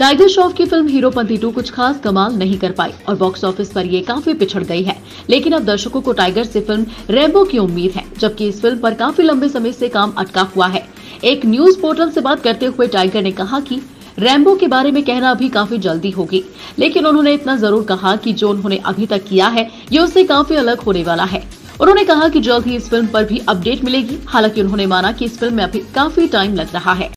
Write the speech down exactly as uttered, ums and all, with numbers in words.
Tiger Shroff की film Heropanti to कुछ खास कमाल नहीं कर पाई और बॉक्स ऑफिस पर ये काफी पिछड़ गई है। लेकिन अब दर्शकों को टाइगर से फिल्म रैम्बो की उम्मीद है, जबकि इस फिल्म पर काफी लंबे समय से काम अटका हुआ है। एक न्यूज पोर्टल से बात करते हुए टाइगर ने कहा कि रैम्बो के बारे में कहना अभी काफी जल्दी होगी, लेकिन उन्होंने इतना जरूर कहा कि जो उन्होंने अभी तक किया है ये उससे काफी अलग होने वाला है। उन्होंने कहा कि जल्द ही इस फिल्म पर भी अपडेट मिलेगी। हालांकि उन्होंने माना कि इस फिल्म में अभी काफी टाइम लग रहा है।